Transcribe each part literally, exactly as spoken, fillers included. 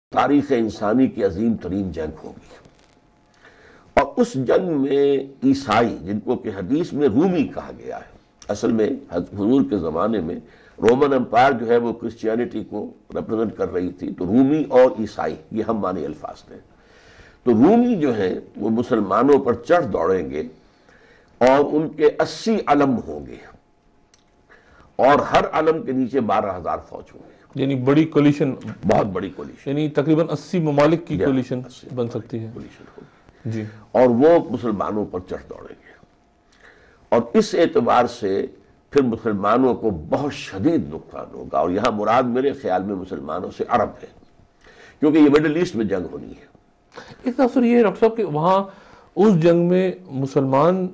تاریخ انسانی کی عظیم ترین جنگ ہوگی، اور اس جنگ میں عیسائی، جن کو کہ حدیث میں رومی کہا گیا ہے، اصل میں حضور کے زمانے میں رومن امپائر جو ہے وہ کرسچینٹی کو ریپرزنٹ کر رہی تھی، تو رومی اور عیسائی یہ ہم معنی الفاظ تھے۔ تو رومی جو ہیں وہ مسلمانوں پر چڑھ دوڑیں گے اور ان کے اسی علم ہوں گے، اور ہر علم کے نیچے بارہ ہزار فوج ہوں گے، یعنی بڑی کولیشن، بہت بڑی کولیشن، یعنی تقریباً اسی ممالک کی کولیشن بن سکتی ہے جی، اور وہ مسلمانوں پر چڑھ دوڑیں گے۔ اور اس اعتبار سے پھر مسلمانوں کو بہت شدید نقصان ہوگا، اور یہاں مراد میرے خیال میں مسلمانوں سے عرب ہے، کیونکہ یہ مڈل ایسٹ میں جنگ ہونی ہے۔ اس کا اثر یہ ہے ڈاکٹر صاحب کہ وہاں اس جنگ میں مسلمان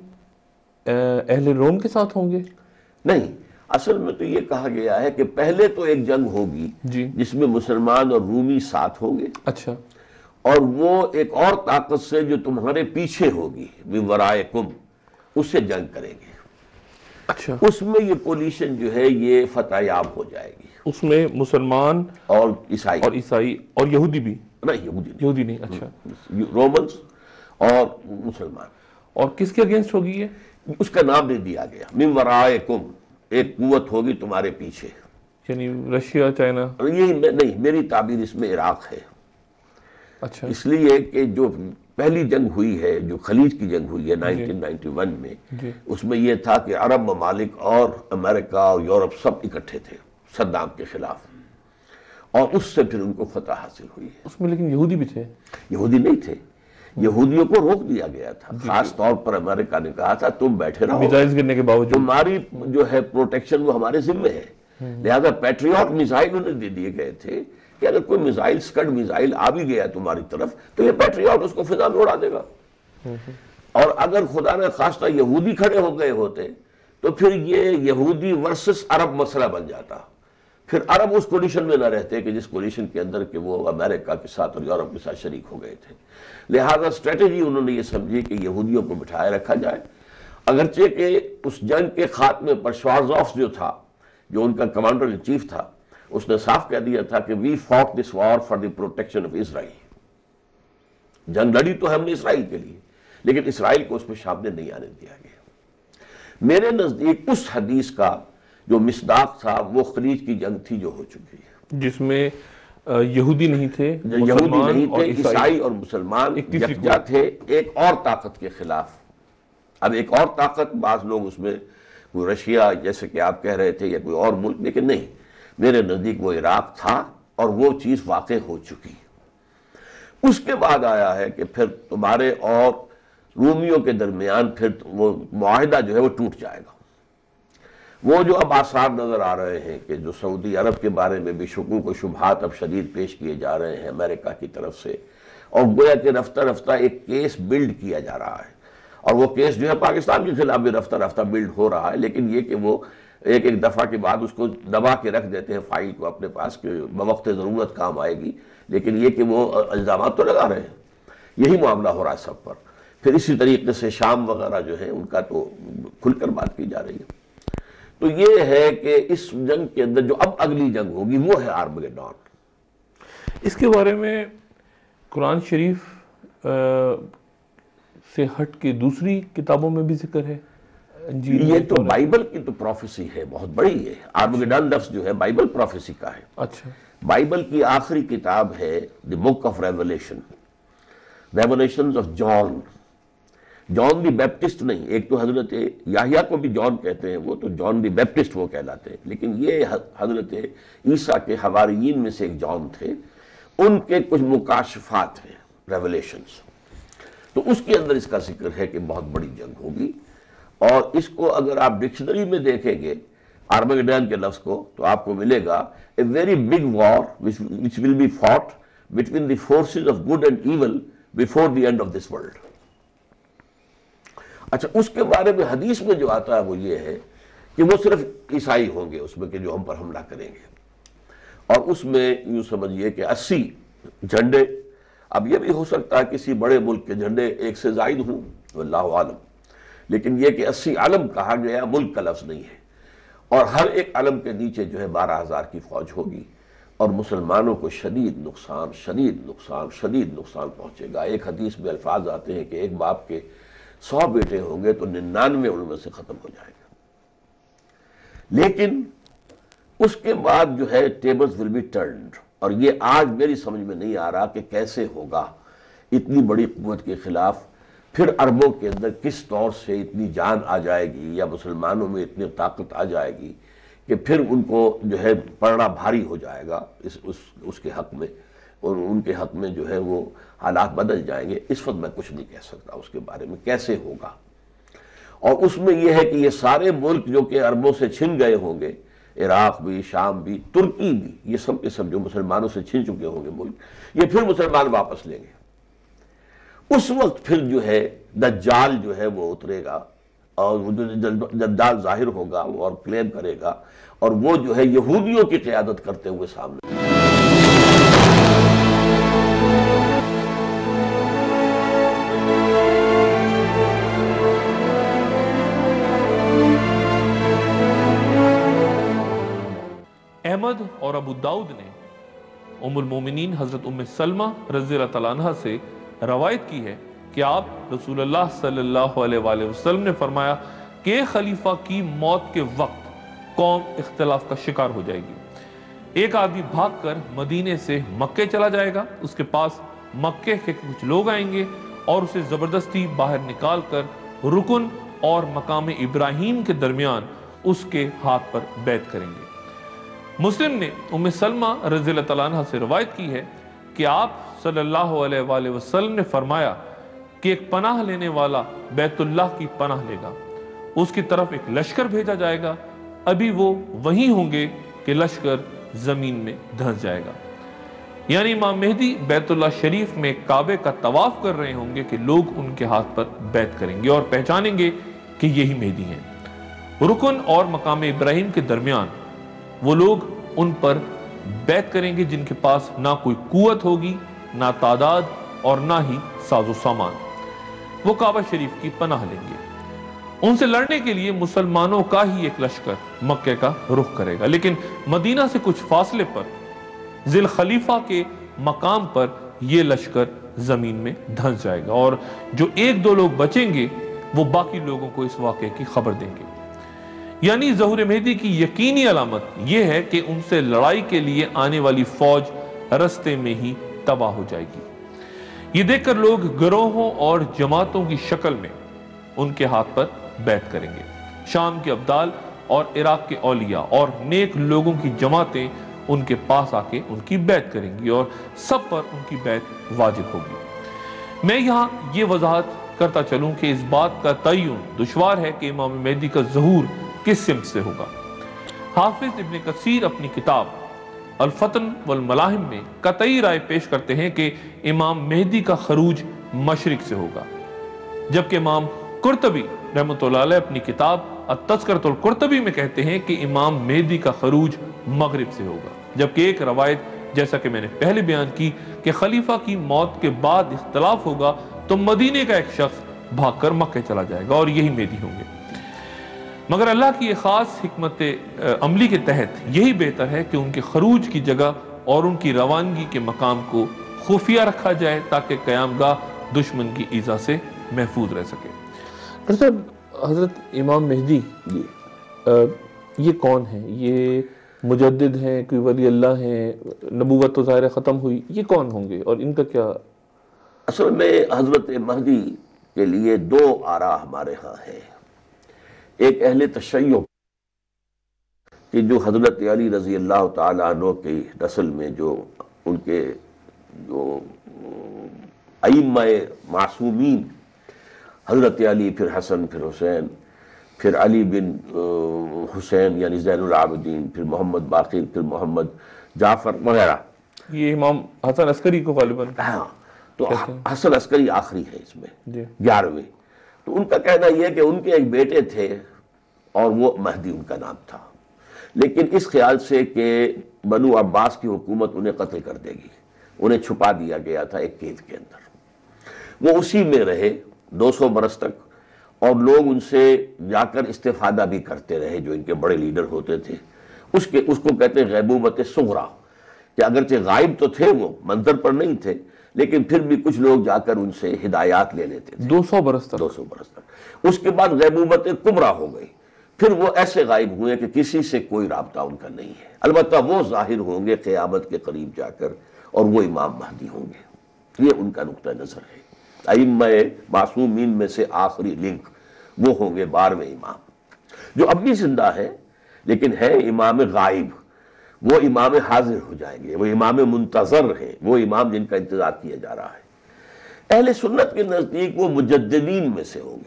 اہل روم کے ساتھ ہوں گے؟ نہیں، اصل میں تو یہ کہا گیا ہے کہ پہلے تو ایک جنگ ہوگی جی جس میں مسلمان اور رومی ساتھ ہوں گے، اچھا، اور وہ ایک اور طاقت سے جو تمہارے پیچھے ہوگی من ورائکم، اس سے جنگ کریں گے۔ اچھا، اس میں یہ کولیشن جو ہے یہ فتح یاب ہو جائے گی، اس میں مسلمان اور عیسائی اور عیسائی اور یہودی بھی؟ نہیں، یہودی نہیں، یہودی نہیں، اچھا، رومنز اور مسلمان۔ اور کس کے اگینسٹ ہوگی یہ؟ اس کا نام نہیں دیا گیا، من ورائکم، ایک قوت ہوگی تمہارے پیچھے، یعنی رشیا، چائنا؟ یہ نہیں، میری تعبیر اس میں عراق ہے، اچھا، اس لیے کہ جو پہلی جنگ ہوئی ہے، جو خلیج کی جنگ ہوئی ہے نائنٹین نائنٹی ون میں، جی اس میں یہ تھا کہ عرب ممالک اور امریکہ اور یورپ سب اکٹھے تھے صدام کے خلاف، اور اس سے پھر ان کو فتح حاصل ہوئی ہے۔ اس میں لیکن یہودی بھی تھے؟ یہودی نہیں تھے، یہودیوں کو روک دیا گیا تھا، خاص طور پر امریکہ نے کہا تھا تم بیٹھے رہو، میزائلز گرنے کے باوجود تمہاری جو ہے پروٹیکشن وہ ہمارے ذمہ ہے، لہذا پیٹریوٹ میزائل انہیں دے دیے گئے تھے کہ اگر کوئی میزائل سکڈ میزائل آ بھی گیا تمہاری طرف تو یہ پیٹریوٹ اس کو فضا میں اڑا دے گا، اور اگر خدا نہ خواستہ یہودی کھڑے ہو گئے ہوتے تو پھر یہ یہودی ورسس عرب مسئلہ بن جاتا، پھر عرب اس کولیشن میں نہ رہتے کہ جس کولیشن کے اندر کہ وہ امریکہ کے ساتھ اور یورپ کے ساتھ شریک ہو گئے تھے۔ لہذا اسٹریٹجی انہوں نے یہ سمجھی کہ یہودیوں کو بٹھائے رکھا جائے، اگرچہ کہ اس جنگ کے خاتمے پر شوارزوف جو تھا، جو ان کا کمانڈر ان چیف تھا، اس نے صاف کہہ دیا تھا کہ we fought this war for the protection of Israel, جنگ لڑی تو ہم نے اسرائیل کے لیے، لیکن اسرائیل کو اس میں سامنے نہیں آنے دیا گیا۔ میرے نزدیک اس حدیث کا جو مصداق تھا وہ خلیج کی جنگ تھی جو ہو چکی ہے، جس میں یہودی نہیں تھے، یہودی نہیں تھے، عیسائی اور مسلمان یکجا تھے ایک اور طاقت کے خلاف۔ اب ایک اور طاقت، بعض لوگ اس میں کوئی رشیا جیسے کہ آپ کہہ رہے تھے یا کوئی اور ملک، لیکن نہیں، میرے نزدیک وہ عراق تھا اور وہ چیز واقع ہو چکی۔ اس کے بعد آیا ہے کہ پھر تمہارے اور رومیوں کے درمیان پھر وہ معاہدہ جو ہے وہ ٹوٹ جائے گا۔ وہ جو اب آثار نظر آ رہے ہیں کہ جو سعودی عرب کے بارے میں بھی شکوک و شبہات اب شدید پیش کیے جا رہے ہیں امریکہ کی طرف سے، اور گویا کہ رفتہ رفتہ ایک کیس بلڈ کیا جا رہا ہے، اور وہ کیس جو ہے پاکستان کے خلاف بھی رفتہ رفتہ بلڈ ہو رہا ہے، لیکن یہ کہ وہ ایک ایک دفعہ کے بعد اس کو دبا کے رکھ دیتے ہیں فائل کو اپنے پاس کہ بوقت ضرورت کام آئے گی، لیکن یہ کہ وہ الزامات تو لگا رہے ہیں۔ یہی معاملہ ہو رہا ہے سب پر۔ پھر اسی طریقے سے شام وغیرہ جو ہے ان کا تو کھل کر بات کی جا رہی ہے۔ تو یہ ہے کہ اس جنگ کے اندر جو اب اگلی جنگ ہوگی وہ ہے آرمگیڈون۔ اس کے بارے میں قرآن شریف سے ہٹ کے دوسری کتابوں میں بھی ذکر ہے؟ یہ تو بائبل کی تو پروفیسی ہے، بہت بڑی ہے۔ آرمگیڈون لفظ جو ہے بائبل پروفیسی کا ہے۔ اچھا، بائبل کی آخری کتاب ہے the book of revelation, revelations of John. John the Baptist نہیں، ایک تو حضرت یحییٰ کو بھی جان کہتے ہیں، وہ تو جان دی بیپٹسٹ وہ کہلاتے ہیں، لیکن یہ حضرت عیسیٰ کے حواریین میں سے ایک جان تھے، ان کے کچھ مکاشفات ہیں، ریولیشنز۔ تو اس کے اندر اس کا ذکر ہے کہ بہت بڑی جنگ ہوگی، اور اس کو اگر آپ ڈکشنری میں دیکھیں گے آرمگیڈون کے لفظ کو تو آپ کو ملے گا a very big war which will be fought between the forces of good and evil before the end of this world۔ اچھا، اس کے بارے میں حدیث میں جو آتا ہے وہ یہ ہے کہ وہ صرف عیسائی ہوں گے اس میں کہ جو ہم پر حملہ کریں گے، اور اس میں یوں سمجھیے کہ اسی جھنڈے، اب یہ بھی ہو سکتا ہے کسی بڑے ملک کے جھنڈے ایک سے زائد ہوں، واللہ عالم، لیکن یہ کہ اسی علم کہا گیا، ملک کا لفظ نہیں ہے، اور ہر ایک علم کے نیچے جو ہے بارہ ہزار کی فوج ہوگی، اور مسلمانوں کو شدید نقصان شدید نقصان شدید نقصان پہنچے گا۔ ایک حدیث میں الفاظ آتے ہیں کہ ایک باپ کے سو بیٹے ہوں گے تو ننانوے ان میں سے ختم ہو جائے گا، لیکن اس کے بعد جو ہے ٹیبلز ول بی ٹرنڈ، اور یہ آج میری سمجھ میں نہیں آ رہا کہ کیسے ہوگا اتنی بڑی قوت کے خلاف۔ پھر عربوں کے اندر کس طور سے اتنی جان آ جائے گی یا مسلمانوں میں اتنی طاقت آ جائے گی کہ پھر ان کو جو ہے پڑنا بھاری ہو جائے گا اس اس اس کے حق میں، اور ان کے حق میں جو ہے وہ حالات بدل جائیں گے۔ اس وقت میں کچھ نہیں کہہ سکتا اس کے بارے میں کیسے ہوگا۔ اور اس میں یہ ہے کہ یہ سارے ملک جو کہ عربوں سے چھن گئے ہوں گے، عراق بھی، شام بھی، ترکی بھی، یہ سب کے سب جو مسلمانوں سے چھن چکے ہوں گے ملک، یہ پھر مسلمان واپس لیں گے۔ اس وقت پھر جو ہے دجال جو ہے وہ اترے گا، اور وہ جو دجال ظاہر ہوگا وہ اور کلیم کرے گا، اور وہ جو ہے یہودیوں کی قیادت کرتے ہوئے سامنے۔ احمد اور ابو داؤد نے ام المومنین حضرت ام سلمہ رضی اللہ تعالیٰ عنہ سے روایت کی ہے کہ آپ رسول اللہ صلی اللہ علیہ وآلہ وسلم نے فرمایا کہ ایک خلیفہ کی موت کے وقت قوم اختلاف کا شکار ہو جائے گی۔ ایک آدمی بھاگ کر مدینے سے مکے چلا جائے گا، اس کے پاس مکے کے کچھ لوگ آئیں گے اور اسے زبردستی باہر نکال کر رکن اور مقام ابراہیم کے درمیان اس کے ہاتھ پر بیعت کریں گے۔ مسلم نے ام سلمہ رضی اللہ تعالیٰ عنہ سے روایت کی ہے کہ آپ صلی اللہ علیہ وآلہ وسلم نے فرمایا کہ ایک پناہ لینے والا بیت اللہ کی پناہ لے گا، اس کی طرف ایک لشکر بھیجا جائے گا، ابھی وہ وہیں ہوں گے کہ لشکر زمین میں دھنس جائے گا۔ یعنی امام مہدی بیت اللہ شریف میں کعبے کا طواف کر رہے ہوں گے کہ لوگ ان کے ہاتھ پر بیعت کریں گے اور پہچانیں گے کہ یہی مہدی ہیں۔ رکن اور مقام ابراہیم کے درمیان وہ لوگ ان پر بیعت کریں گے جن کے پاس نہ کوئی قوت ہوگی، نہ تعداد اور نہ ہی ساز و سامان۔ وہ کعبہ شریف کی پناہ لیں گے۔ ان سے لڑنے کے لیے مسلمانوں کا ہی ایک لشکر مکے کا رخ کرے گا، لیکن مدینہ سے کچھ فاصلے پر ذی الخلیفہ کے مقام پر یہ لشکر زمین میں دھنس جائے گا، اور جو ایک دو لوگ بچیں گے وہ باقی لوگوں کو اس واقعے کی خبر دیں گے۔ یعنی ظہور مہدی کی یقینی علامت یہ ہے کہ ان سے لڑائی کے لیے آنے والی فوج رستے میں ہی تباہ ہو جائے گی۔ یہ دیکھ کر لوگ گروہوں اور جماعتوں کی شکل میں ان کے ہاتھ پر بیعت کریں گے۔ شام کے ابدال اور عراق کے اولیاء اور نیک لوگوں کی جماعتیں ان کے پاس آ کے ان کی بیعت کریں گی اور سب پر ان کی بیعت واجب ہوگی۔ میں یہاں یہ وضاحت کرتا چلوں کہ اس بات کا تعین دشوار ہے کہ امام مہدی کا ظہور کس سمت سے ہوگا۔ حافظ ابن کثیر اپنی کتاب الفتن والملاحم میں قطعی رائے پیش کرتے ہیں کہ امام مہدی کا خروج مشرق سے ہوگا، جبکہ امام قرطبی رحمۃ اللہ علیہ اپنی کتاب التذکرۃ القرطبی میں کہتے ہیں کہ امام مہدی کا خروج مغرب سے ہوگا، جبکہ ایک روایت جیسا کہ میں نے پہلے بیان کی کہ خلیفہ کی موت کے بعد اختلاف ہوگا تو مدینے کا ایک شخص بھاگ کر مکے چلا جائے گا اور یہی مہدی ہوں گے۔ مگر اللہ کی ایک خاص حکمت عملی کے تحت یہی بہتر ہے کہ ان کے خروج کی جگہ اور ان کی روانگی کے مقام کو خفیہ رکھا جائے تاکہ قیام گاہ دشمن کی ایذا سے محفوظ رہ سکے۔ ڈاکٹر صاحب، حضرت امام مہدی یہ کون ہیں؟ یہ مجدد ہیں، کوئی ولی اللہ ہیں؟ نبوت تو ظاہر ختم ہوئی، یہ کون ہوں گے اور ان کا کیا؟ اصل میں حضرت مہدی کے لیے دو آراء ہمارے ہاں ہیں۔ ایک اہل تشیع کہ جو حضرت علی رضی اللہ تعالیٰ عنہ کی نسل میں جو ان کے جو ائمہ معصومین حضرت علی، پھر حسن، پھر حسین، پھر علی بن حسین یعنی زین العابدین، پھر محمد باقر، پھر محمد جعفر وغیرہ، یہ امام حسن عسکری کو غالباً، ہاں تو حسن عسکری آخری ہے اس میں، گیارہویں۔ تو ان کا کہنا یہ ہے کہ ان کے ایک بیٹے تھے اور وہ مہدی ان کا نام تھا، لیکن اس خیال سے کہ بنو عباس کی حکومت انہیں قتل کر دے گی، انہیں چھپا دیا گیا تھا ایک کیف کے اندر۔ وہ اسی میں رہے دو سو برس تک، اور لوگ ان سے جا کر استفادہ بھی کرتے رہے جو ان کے بڑے لیڈر ہوتے تھے۔ اس کے اس کو کہتے ہیں غیبوبت صغریٰ، کہ اگرچہ غائب تو تھے، وہ منظر پر نہیں تھے، لیکن پھر بھی کچھ لوگ جا کر ان سے ہدایات لے لیتے تھے دو سو برس تک دو سو برس تک اس کے بعد غیبوبت کبریٰ ہو گئی، پھر وہ ایسے غائب ہوئے کہ کسی سے کوئی رابطہ ان کا نہیں ہے۔ البتہ وہ ظاہر ہوں گے قیامت کے قریب جا کر، اور وہ امام مہدی ہوں گے، یہ ان کا نقطہ نظر ہے۔ ائمہ معصومین میں سے آخری لنک وہ ہوں گے بارہویں امام، جو اب بھی زندہ ہے لیکن ہے امام غائب، وہ امام حاضر ہو جائیں گے، وہ امام منتظر ہے، وہ امام جن کا انتظار کیا جا رہا ہے۔ اہل سنت کے نزدیک وہ مجددین میں سے ہوں گے۔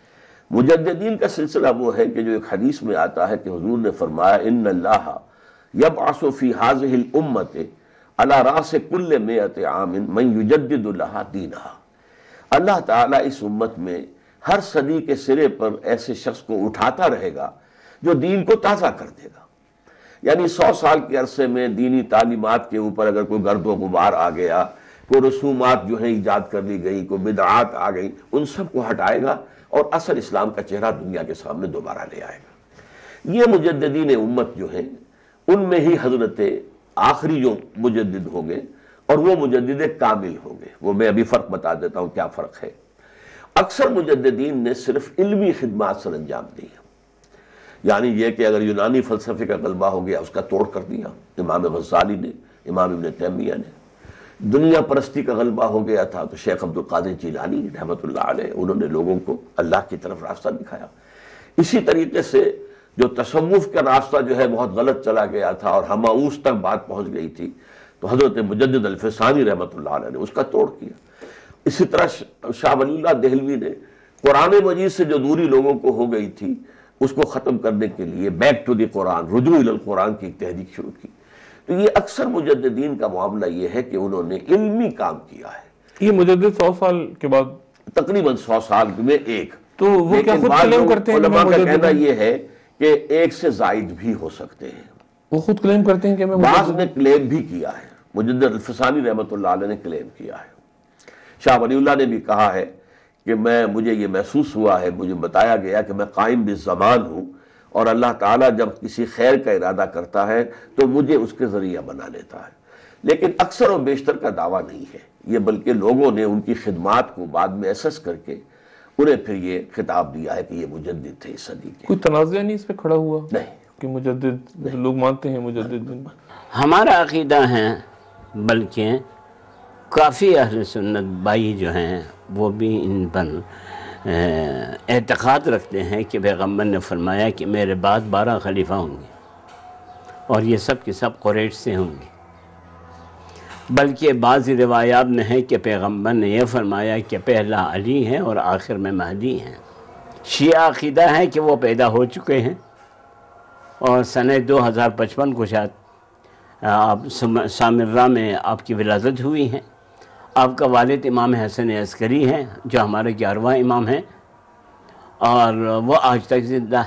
مجددین کا سلسلہ وہ ہے کہ جو ایک حدیث میں آتا ہے کہ حضور نے فرمایا ان اللہ یبعث فی ہذہ الامۃ علی راس کل مئۃ عام من یجدد لها دینہا، اللہ تعالیٰ اس امت میں ہر صدی کے سرے پر ایسے شخص کو اٹھاتا رہے گا جو دین کو تازہ کر دے گا۔ یعنی سو سال کے عرصے میں دینی تعلیمات کے اوپر اگر کوئی گرد و غبار آ گیا، کوئی رسومات جو ہیں ایجاد کر لی گئی، کوئی بدعات آ گئی، ان سب کو ہٹائے گا اور اصل اسلام کا چہرہ دنیا کے سامنے دوبارہ لے آئے گا۔ یہ مجددین امت جو ہیں ان میں ہی حضرت آخری جو مجدد ہوں گے اور وہ مجدد کامل ہوں گے۔ وہ میں ابھی فرق بتا دیتا ہوں کیا فرق ہے۔ اکثر مجددین نے صرف علمی خدمات سر انجام دی ہیں، یعنی یہ کہ اگر یونانی فلسفے کا غلبہ ہو گیا اس کا توڑ کر دیا امام غزالی نے، امام ابن تیمیہ نے۔ دنیا پرستی کا غلبہ ہو گیا تھا تو شیخ عبد القادر جیلانی رحمۃ اللہ علیہ، انہوں نے لوگوں کو اللہ کی طرف راستہ دکھایا۔ اسی طریقے سے جو تصوف کا راستہ جو ہے بہت غلط چلا گیا تھا اور ہماؤس تک بات پہنچ گئی تھی، تو حضرت مجدد الفسانی رحمۃ اللہ علیہ نے اس کا توڑ کیا۔ اسی طرح شاہ ولی اللہ دہلوی نے قرآن مجید سے جو دوری لوگوں کو ہو گئی تھی اس کو ختم کرنے کے لیے بیک ٹو دی قرآن، رجوع الی القرآن کی ایک تحریک شروع کی۔ تو یہ اکثر مجددین کا معاملہ یہ ہے کہ انہوں نے علمی کام کیا ہے۔ یہ مجدد سو سال کے بعد تقریباً سو سال میں ایک، تو وہ کیا خود کلیم کرتے ہیں؟ علماء کا کہنا یہ ہے کہ ایک سے زائد بھی ہو سکتے ہیں۔ وہ خود کلیم کرتے ہیں کہ میں بعض نے کلیم بھی کیا ہے، مجدد الفسانی رحمۃ اللہ علیہ نے کلیم کیا ہے۔ شاہ ولی اللہ نے بھی کہا ہے کہ میں مجھے یہ محسوس ہوا ہے، مجھے بتایا گیا کہ میں قائم بالزمان ہوں اور اللہ تعالیٰ جب کسی خیر کا ارادہ کرتا ہے تو مجھے اس کے ذریعہ بنا لیتا ہے۔ لیکن اکثر و بیشتر کا دعویٰ نہیں ہے یہ، بلکہ لوگوں نے ان کی خدمات کو بعد میں اسس کر کے انہیں پھر یہ خطاب دیا ہے کہ یہ مجدد تھے اس صدی کے۔ کوئی تنازع نہیں اس پہ کھڑا ہوا؟ نہیں کہ مجدد لوگ مانتے ہیں مجدد جن ہمارا عقیدہ ہے، بلکہ کافی اہل سنت بھائی جو ہیں وہ بھی ان پر اعتقاد رکھتے ہیں کہ پیغمبر نے فرمایا کہ میرے بعد بارہ خلیفہ ہوں گے اور یہ سب کے سب قریش سے ہوں گے۔ بلکہ بعض روایات میں ہے کہ پیغمبر نے یہ فرمایا کہ پہلا علی ہے اور آخر میں مہدی ہیں۔ شیعہ عقیدہ ہے کہ وہ پیدا ہو چکے ہیں اور سنہ دو ہزار پچپن کو شاید آپ سامرہ میں آپ کی ولادت ہوئی ہے۔ آپ کا والد امام حسن عسکری ہے جو ہمارے گیارہواں امام ہیں اور وہ آج تک زندہ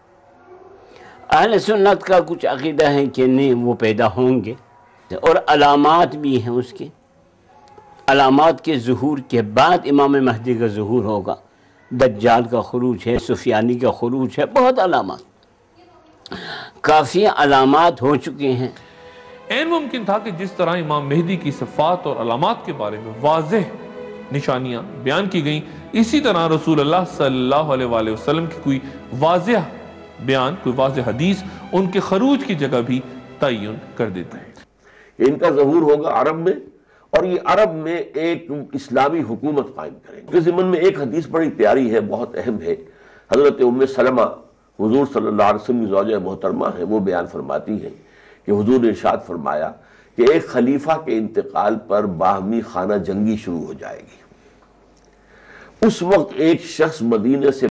ہے۔ اہل سنت کا کچھ عقیدہ ہے کہ نہیں وہ پیدا ہوں گے، اور علامات بھی ہیں اس کی۔ علامات کے ظہور کے بعد امام مہدی کا ظہور ہوگا، دجال کا خروج ہے، سفیانی کا خروج ہے، بہت علامات، کافی علامات ہو چکے ہیں۔ این ممکن تھا کہ جس طرح امام مہدی کی صفات اور علامات کے بارے میں واضح نشانیاں بیان کی گئیں، اسی طرح رسول اللہ صلی اللہ علیہ وآلہ وسلم کی کوئی واضح بیان، کوئی واضح حدیث ان کے خروج کی جگہ بھی تعین کر دیتا ہے۔ ان کا ظہور ہوگا عرب میں، اور یہ عرب میں ایک اسلامی حکومت قائم کریں گے۔ اس ضمن میں ایک حدیث بڑی پیاری ہے، بہت اہم ہے۔ حضرت ام سلمہ حضور صلی اللہ علیہ وسلم کی زوجہ محترمہ ہیں، وہ بیان فرماتی ہیں کہ حضور نے ارشاد فرمایا کہ ایک خلیفہ کے انتقال پر باہمی خانہ جنگی شروع ہو جائے گی۔ اس وقت ایک شخص مدینے سے